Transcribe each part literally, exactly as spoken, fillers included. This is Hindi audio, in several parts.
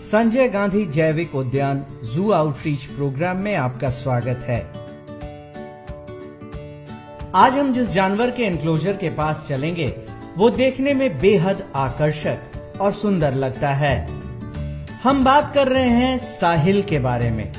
संजय गांधी जैविक उद्यान जू आउटरीच प्रोग्राम में आपका स्वागत है। आज हम जिस जानवर के एनक्लोजर के पास चलेंगे वो देखने में बेहद आकर्षक और सुंदर लगता है। हम बात कर रहे हैं साहिल के बारे में।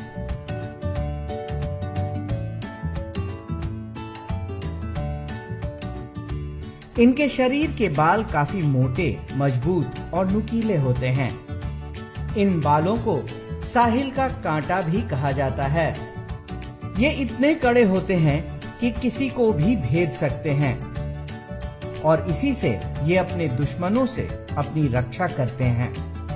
इनके शरीर के बाल काफी मोटे, मजबूत और नुकीले होते हैं। इन बालों को साहिल का कांटा भी कहा जाता है। ये इतने कड़े होते हैं कि किसी को भी भेद सकते हैं और इसी से ये अपने दुश्मनों से अपनी रक्षा करते हैं।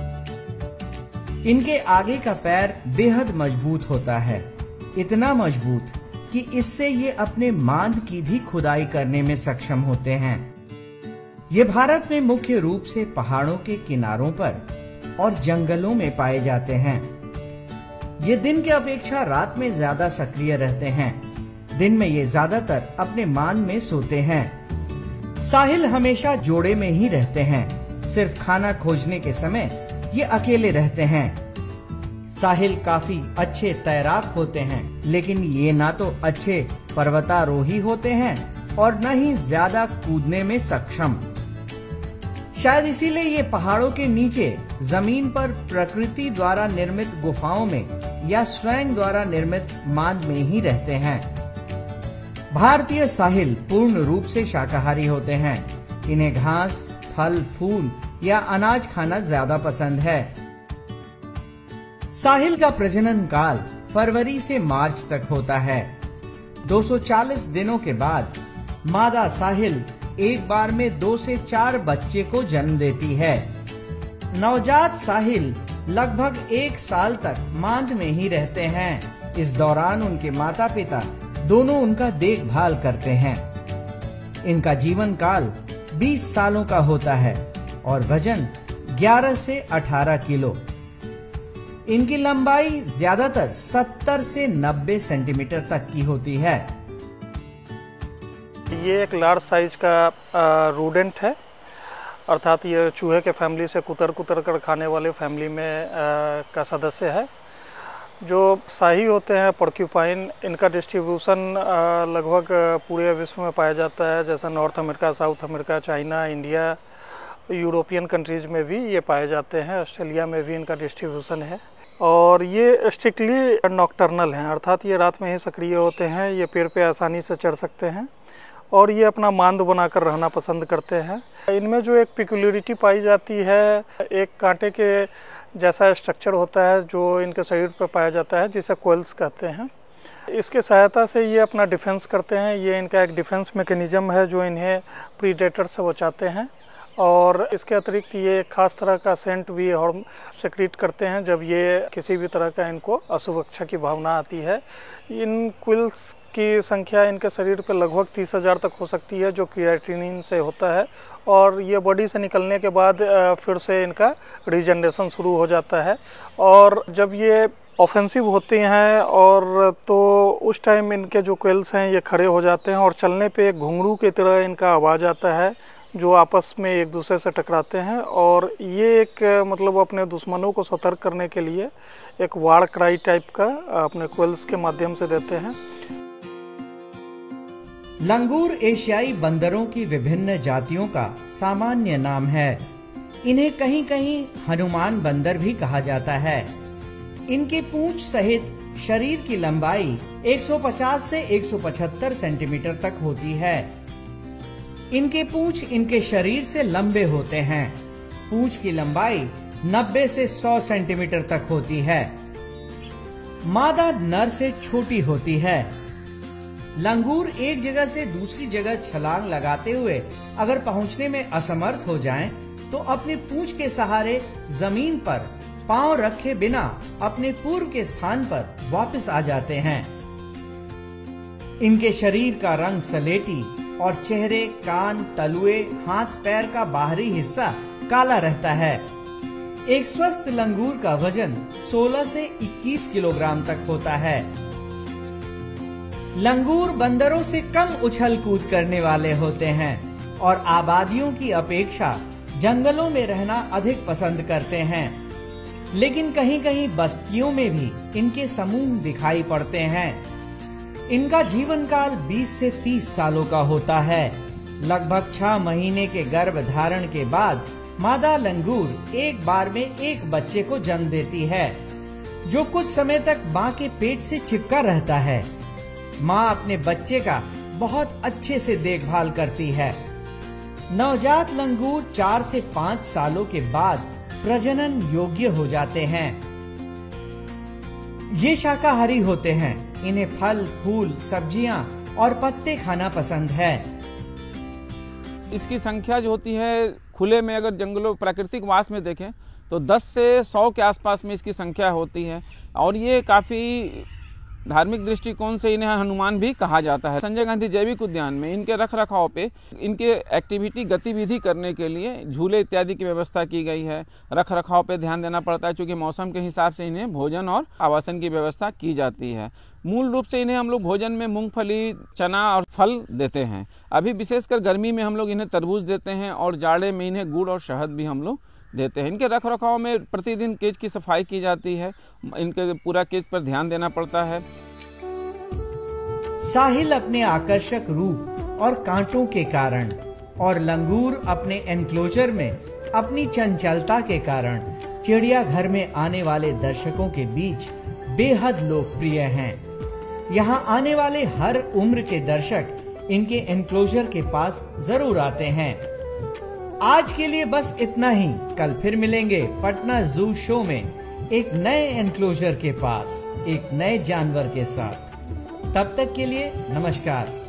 इनके आगे का पैर बेहद मजबूत होता है, इतना मजबूत कि इससे ये अपने मांद की भी खुदाई करने में सक्षम होते हैं। ये भारत में मुख्य रूप से पहाड़ों के किनारों पर और जंगलों में पाए जाते हैं। ये दिन के अपेक्षा रात में ज्यादा सक्रिय रहते हैं। दिन में ये ज्यादातर अपने मान में सोते हैं। साहिल हमेशा जोड़े में ही रहते हैं। सिर्फ खाना खोजने के समय ये अकेले रहते हैं। साहिल काफी अच्छे तैराक होते हैं, लेकिन ये ना तो अच्छे पर्वतारोही होते हैं और न ही ज्यादा कूदने में सक्षम। शायद इसीलिए ये पहाड़ों के नीचे जमीन पर प्रकृति द्वारा निर्मित गुफाओं में या स्वयं द्वारा निर्मित मांद में ही रहते हैं। भारतीय साहिल पूर्ण रूप से शाकाहारी होते हैं। इन्हें घास, फल, फूल या अनाज खाना ज्यादा पसंद है। साहिल का प्रजनन काल फरवरी से मार्च तक होता है। दो सौ चालीस दिनों के बाद मादा साहिल एक बार में दो से चार बच्चे को जन्म देती है। नवजात साहिल लगभग एक साल तक मांद में ही रहते हैं। इस दौरान उनके माता पिता दोनों उनका देखभाल करते हैं। इनका जीवन काल बीस सालों का होता है और वजन ग्यारह से अठारह किलो। इनकी लंबाई ज्यादातर सत्तर से नब्बे सेंटीमीटर तक की होती है। ये एक लार्ज साइज का रूडेंट है, अर्थात ये चूहे के फैमिली से कुतर कुतर कर खाने वाले फैमिली में आ, का सदस्य है। जो शाही होते हैं पोर्क्यूपाइन, इनका डिस्ट्रीब्यूशन लगभग पूरे विश्व में पाया जाता है। जैसा North America, South America, China, India, European countries में भी ये पाए जाते हैं। ऑस्ट्रेलिया में भी इनका डिस्ट्रीब्यूशन है और ये स्ट्रिक्टली नॉकटर्नल हैं, अर्थात ये रात में ही सक्रिय होते हैं। ये पेड़ पे आसानी से चढ़ सकते हैं और ये अपना मांद बनाकर रहना पसंद करते हैं। इनमें जो एक पिक्युलरिटी पाई जाती है, एक कांटे के जैसा स्ट्रक्चर होता है जो इनके शरीर पर पाया जाता है, जिसे कोयल्स कहते हैं। इसके सहायता से ये अपना डिफेंस करते हैं। ये इनका एक डिफेंस मैकेनिज्म है जो इन्हें प्रीडेटर से बचाते हैं। और इसके अतिरिक्त ये एक खास तरह का सेंट भी और सेक्रेट करते हैं जब ये किसी भी तरह का इनको असुरक्षा की भावना आती है। इन क्विल्स की संख्या इनके शरीर पर लगभग तीस हजार तक हो सकती है, जो केराटिनिन से होता है। और ये बॉडी से निकलने के बाद फिर से इनका रीजनरेशन शुरू हो जाता है। और जब ये ऑफेंसिव होती हैं और तो उस टाइम इनके जो क्वेल्स हैं ये खड़े हो जाते हैं और चलने पे एक घुंघरू की तरह इनका आवाज़ आता है जो आपस में एक दूसरे से टकराते हैं। और ये एक मतलब अपने दुश्मनों को सतर्क करने के लिए एक वार क्राई टाइप का अपने क्वेल्स के माध्यम से देते हैं। लंगूर एशियाई बंदरों की विभिन्न जातियों का सामान्य नाम है। इन्हें कहीं कहीं हनुमान बंदर भी कहा जाता है। इनके पूंछ सहित शरीर की लंबाई एक सौ पचास से एक सौ पचहत्तर सेंटीमीटर तक होती है। इनके पूंछ इनके शरीर से लंबे होते हैं। पूंछ की लंबाई नब्बे से सौ सेंटीमीटर तक होती है। मादा नर से छोटी होती है। लंगूर एक जगह से दूसरी जगह छलांग लगाते हुए अगर पहुंचने में असमर्थ हो जाएं, तो अपने पूंछ के सहारे जमीन पर पांव रखे बिना अपने पूर्व के स्थान पर वापस आ जाते हैं। इनके शरीर का रंग सलेटी और चेहरे, कान, तलुए, हाथ पैर का बाहरी हिस्सा काला रहता है। एक स्वस्थ लंगूर का वजन सोलह से इक्कीस किलोग्राम तक होता है। लंगूर बंदरों से कम उछल कूद करने वाले होते हैं और आबादियों की अपेक्षा जंगलों में रहना अधिक पसंद करते हैं। लेकिन कहीं कहीं बस्तियों में भी इनके समूह दिखाई पड़ते हैं। इनका जीवन काल बीस से तीस सालों का होता है। लगभग छह महीने के गर्भ धारण के बाद मादा लंगूर एक बार में एक बच्चे को जन्म देती है, जो कुछ समय तक मां के पेट से चिपका रहता है। मां अपने बच्चे का बहुत अच्छे से देखभाल करती है। नवजात लंगूर चार से पाँच सालों के बाद प्रजनन योग्य हो जाते हैं। ये शाकाहारी होते हैं। इन्हें फल, फूल, सब्जियां और पत्ते खाना पसंद है। इसकी संख्या जो होती है खुले में, अगर जंगलों प्राकृतिक वास में देखें तो दस से सौ के आसपास में इसकी संख्या होती है। और ये काफ़ी धार्मिक दृष्टिकोण से इन्हें हनुमान भी कहा जाता है। संजय गांधी जैविक उद्यान में इनके रख रखाव पे, इनके एक्टिविटी गतिविधि करने के लिए झूले इत्यादि की व्यवस्था की गई है। रख रखाव पे ध्यान देना पड़ता है, क्योंकि मौसम के हिसाब से इन्हें भोजन और आवासन की व्यवस्था की जाती है। मूल रूप से इन्हें हम लोग भोजन में मूंगफली, चना और फल देते हैं। अभी विशेषकर गर्मी में हम लोग इन्हें तरबूज देते हैं और जाड़े में इन्हें गुड़ और शहद भी हम लोग देते हैं। इनके रख रखाव में प्रतिदिन केज की सफाई की जाती है। इनके पूरा केज पर ध्यान देना पड़ता है। साहिल अपने आकर्षक रूप और कांटों के कारण और लंगूर अपने एनक्लोजर में अपनी चंचलता के कारण चिड़ियाघर में आने वाले दर्शकों के बीच बेहद लोकप्रिय हैं। यहाँ आने वाले हर उम्र के दर्शक इनके एनक्लोजर के पास जरूर आते हैं। आज के लिए बस इतना ही। कल फिर मिलेंगे पटना जू शो में एक नए एनक्लोजर के पास एक नए जानवर के साथ। तब तक के लिए नमस्कार।